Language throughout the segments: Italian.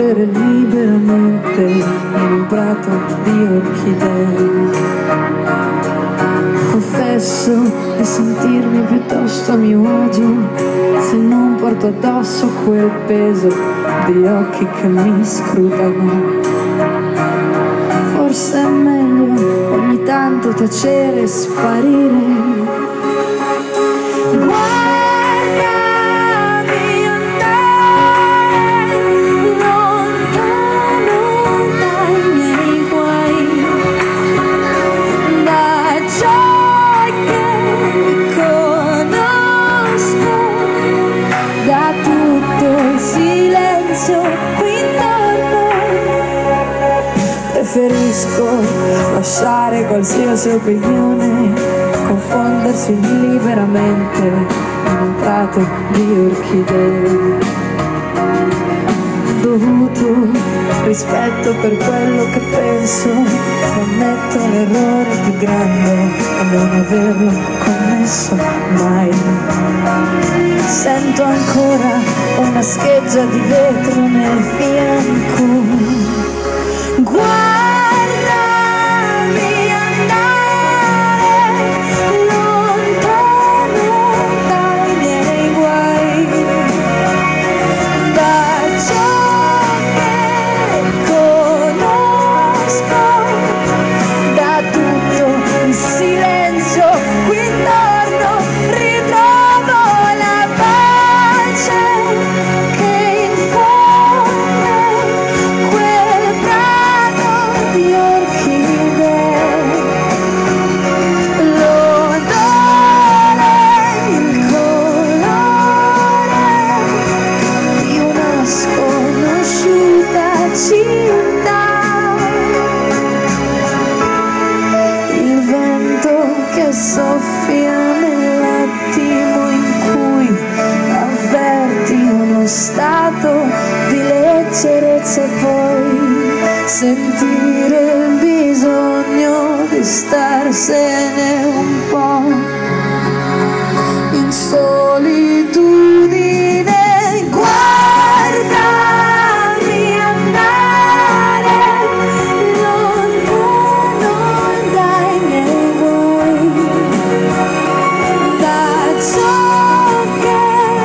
correre liberamente in un prato di orchidee. Confesso di sentirmi piuttosto a mio agio se non porto addosso quel peso di occhi che mi scrutano. Forse è meglio ogni tanto tacere e sparire. Preferisco lasciare qualsiasi opinione, confondersi liberamente in un prato di orchidee. Dovuto rispetto per quello che penso, ammetto l'errore più grande e non averlo commesso mai. Sento ancora una scheggia di vetro nel fianco. Guardami andare lontano dai miei guai, da ciò che conosco, da tutto il silenzio qui intorno ritrovo la pace che infonde quel prato di orchidee. L'odore, il colore di una sconosciuta città, il vento che soffia nell'attimo in cui avverti uno stato di leggerezza e poi sentire il bisogno di starsene un po' in solitudine. Guardami andare lontano dai miei guai, da ciò che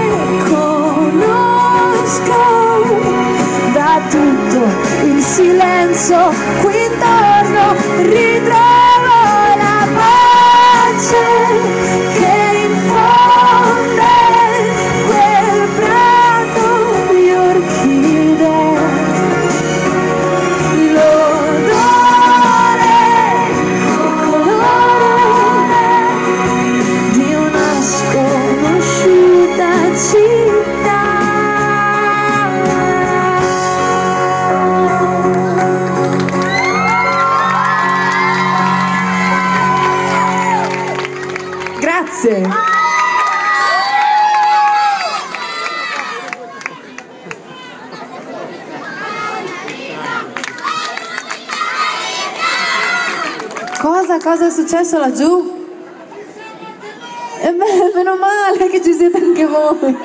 conosco, da tutto il silenzio qui intorno ritrovo la pace che infonde quel prato di orchidee. L'odore, il colore di una sconosciuta città. Grazie. Cosa è successo laggiù? E beh, meno male che ci siete anche voi.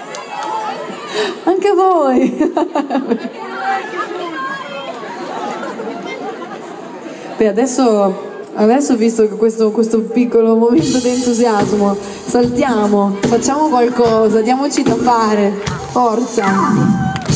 Anche voi. Beh, adesso visto che questo piccolo momento di entusiasmo, saltiamo, facciamo qualcosa, diamoci da fare, forza!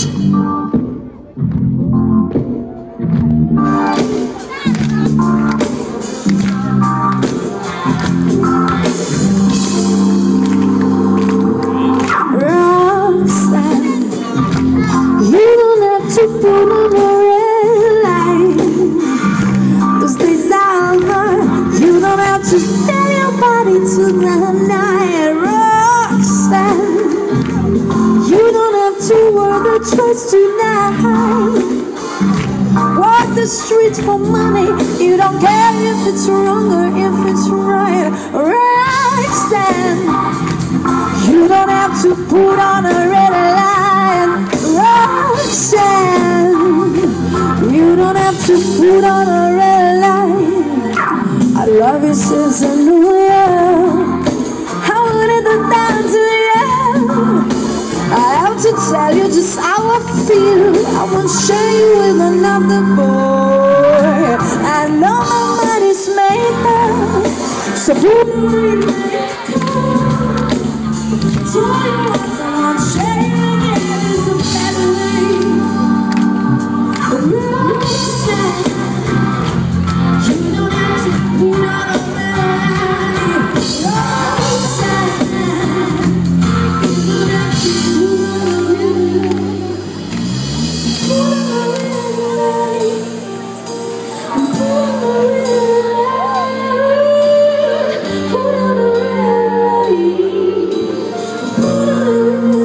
Choice tonight. Walk the streets for money. You don't care if it's wrong or if it's right. Roxanne, you don't have to put on a red light. Roxanne, you don't have to put on a red light. I love you since I knew you. I wanted to down to you. I have to tell you're just how I feel. I won't share you with another boy. I know my mind is made up, so put me to you once I won't share you again. It's a better way. Roadside, you don't have to put on a lie. Roadside, you don't have to put on a lie. Put on a lie. Put on a lie. Put on a lie. Put on a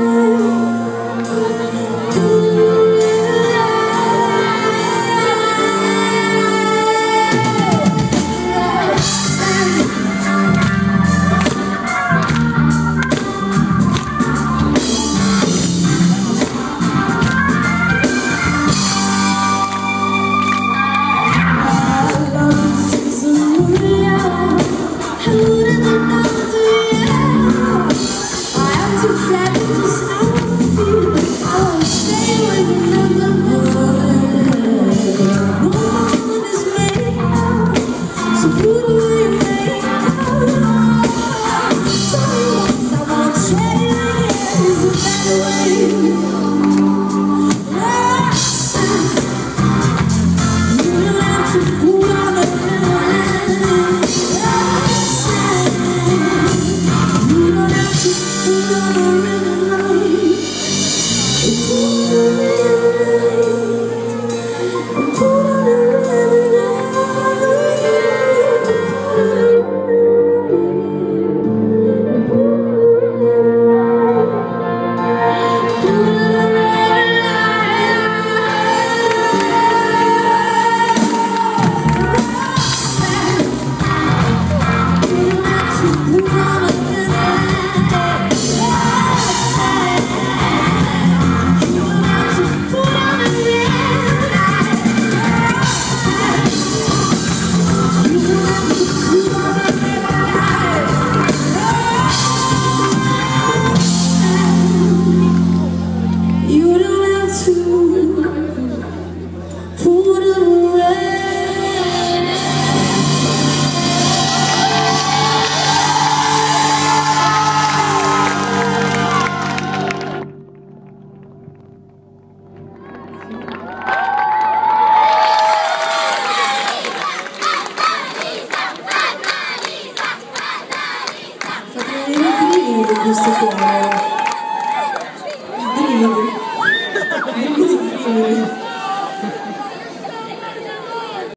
questo cuore, brividi, brividi, brividi.